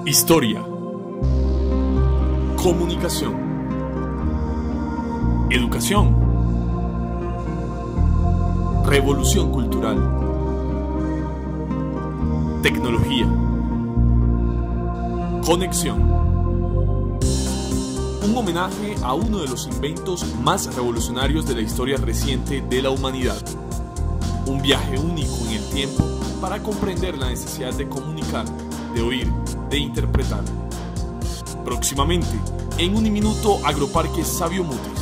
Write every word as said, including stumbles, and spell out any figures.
Historia. Comunicación. Educación. Revolución cultural. Tecnología. Conexión. Un homenaje a uno de los inventos más revolucionarios de la historia reciente de la humanidad. Un viaje único en el tiempo para comprender la necesidad de comunicar, de oír, de interpretar. Próximamente, en Uniminuto Agroparque Sabio Muti.